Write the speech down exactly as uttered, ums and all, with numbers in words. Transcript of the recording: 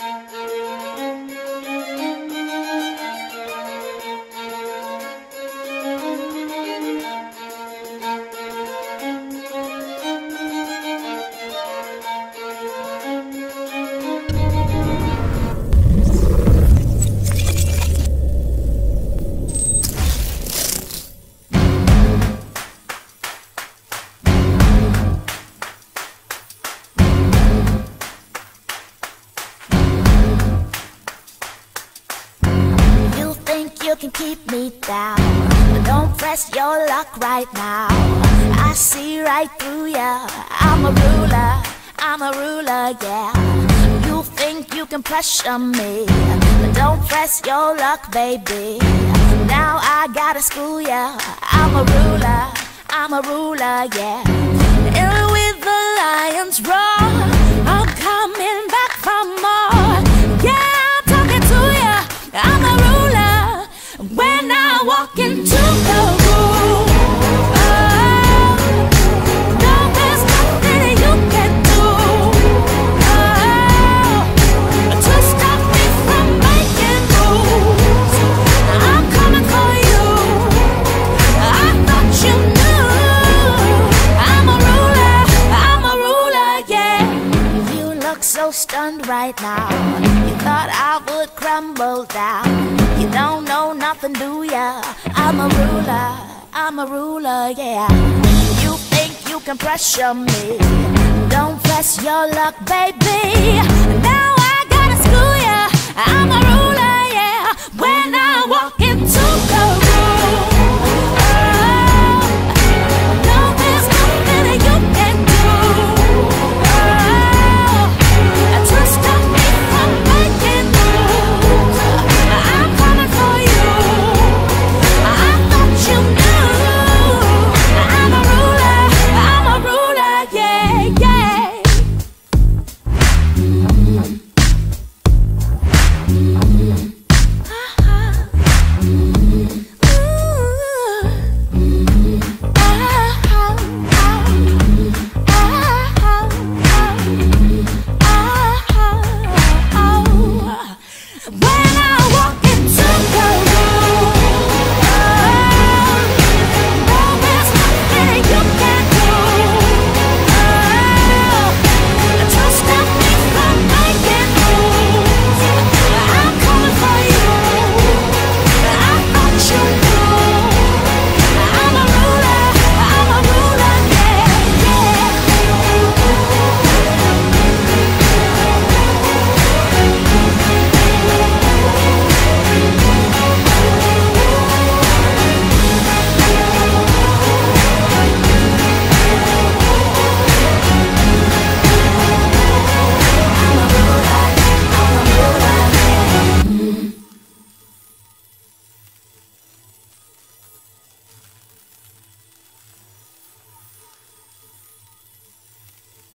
You can keep me down, but don't press your luck right now. I see right through ya. I'm a ruler, I'm a ruler, yeah. You think you can pressure me, but don't press your luck, baby. Now I gotta school ya. I'm a ruler, I'm a ruler, yeah. In with the lions roar, I'm coming back for more. Yeah, I'm talking to ya. I'm a ruler. When I walk into the room, oh, no, there's nothing you can do, oh, to stop me from making moves. I'm coming for you. I thought you knew. I'm a ruler, I'm a ruler, yeah. You look so stunned right now. You thought I would crumble down. You don't know nothing, do ya? I'm a ruler, I'm a ruler, yeah. You think you can pressure me, don't press your luck, baby. Now I gotta school ya. I'm a ruler, yeah. When I